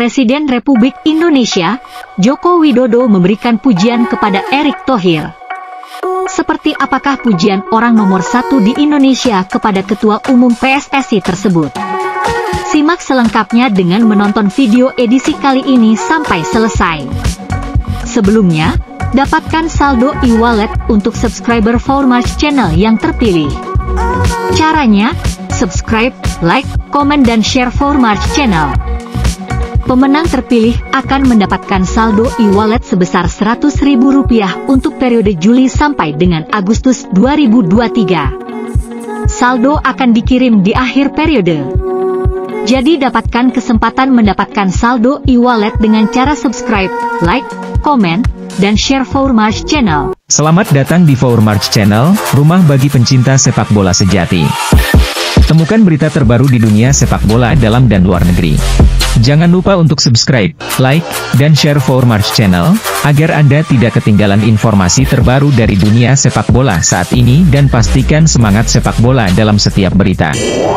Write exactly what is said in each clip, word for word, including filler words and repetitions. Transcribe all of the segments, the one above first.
Presiden Republik Indonesia, Joko Widodo memberikan pujian kepada Erick Thohir. Seperti apakah pujian orang nomor satu di Indonesia kepada Ketua Umum P S S I tersebut? Simak selengkapnya dengan menonton video edisi kali ini sampai selesai. Sebelumnya, dapatkan saldo e-wallet untuk subscriber Fourmarch Channel yang terpilih. Caranya, subscribe, like, komen dan share Fourmarch Channel. Pemenang terpilih akan mendapatkan saldo e-wallet sebesar seratus ribu rupiah untuk periode Juli sampai dengan Agustus dua ribu dua puluh tiga. Saldo akan dikirim di akhir periode. Jadi dapatkan kesempatan mendapatkan saldo e-wallet dengan cara subscribe, like, komen, dan share Fourmarch Channel. Selamat datang di Fourmarch Channel, rumah bagi pencinta sepak bola sejati. Temukan berita terbaru di dunia sepak bola dalam dan luar negeri. Jangan lupa untuk subscribe, like, dan share Fourmarch Channel, agar Anda tidak ketinggalan informasi terbaru dari dunia sepak bola saat ini dan pastikan semangat sepak bola dalam setiap berita.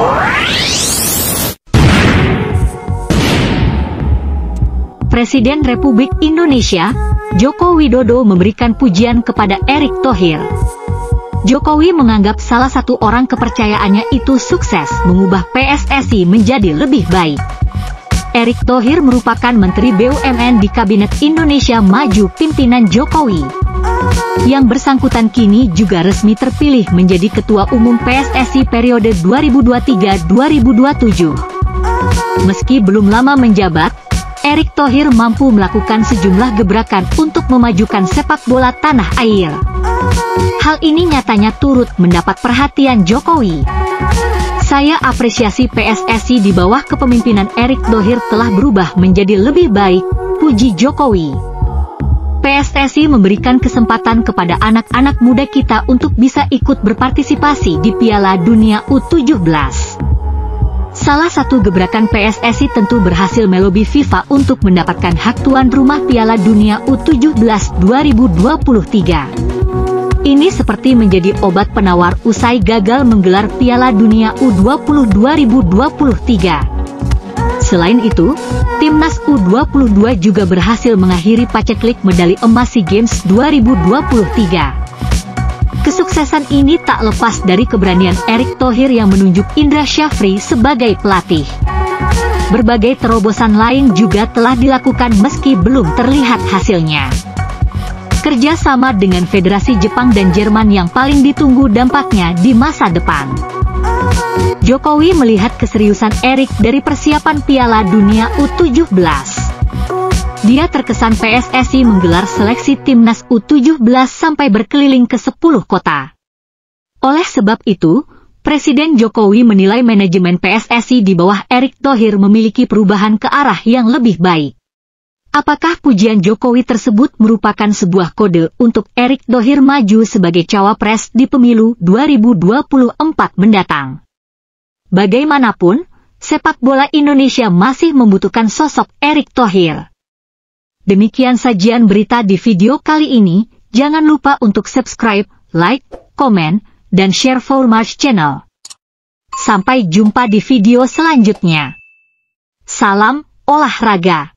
Presiden Republik Indonesia, Joko Widodo memberikan pujian kepada Erick Thohir. Jokowi menganggap salah satu orang kepercayaannya itu sukses mengubah P S S I menjadi lebih baik. Erick Thohir merupakan Menteri B U M N di Kabinet Indonesia Maju pimpinan Jokowi. Yang bersangkutan kini juga resmi terpilih menjadi Ketua Umum P S S I periode dua ribu dua puluh tiga sampai dua ribu dua puluh tujuh. Meski belum lama menjabat, Erick Thohir mampu melakukan sejumlah gebrakan untuk memajukan sepak bola tanah air. Hal ini nyatanya turut mendapat perhatian Jokowi. Saya apresiasi P S S I di bawah kepemimpinan Erick Thohir telah berubah menjadi lebih baik, puji Jokowi. P S S I memberikan kesempatan kepada anak-anak muda kita untuk bisa ikut berpartisipasi di Piala Dunia U tujuh belas. Salah satu gebrakan P S S I tentu berhasil melobi FIFA untuk mendapatkan hak tuan rumah Piala Dunia U tujuh belas dua ribu dua puluh tiga. Ini seperti menjadi obat penawar usai gagal menggelar Piala Dunia U dua puluh dua ribu dua puluh tiga. Selain itu, Timnas U dua puluh dua juga berhasil mengakhiri paceklik medali emas SEA Games dua ribu dua puluh tiga. Kesuksesan ini tak lepas dari keberanian Erick Thohir yang menunjuk Indra Syafri sebagai pelatih. Berbagai terobosan lain juga telah dilakukan meski belum terlihat hasilnya. Kerja sama dengan Federasi Jepang dan Jerman yang paling ditunggu dampaknya di masa depan. Jokowi melihat keseriusan Erick dari persiapan Piala Dunia U tujuh belas. Dia terkesan P S S I menggelar seleksi timnas U tujuh belas sampai berkeliling ke sepuluh kota. Oleh sebab itu, Presiden Jokowi menilai manajemen P S S I di bawah Erick Thohir memiliki perubahan ke arah yang lebih baik. Apakah pujian Jokowi tersebut merupakan sebuah kode untuk Erick Thohir maju sebagai cawapres di pemilu dua ribu dua puluh empat mendatang? Bagaimanapun, sepak bola Indonesia masih membutuhkan sosok Erick Thohir. Demikian sajian berita di video kali ini. Jangan lupa untuk subscribe, like, komen, dan share Fourmarch Channel. Sampai jumpa di video selanjutnya. Salam olahraga.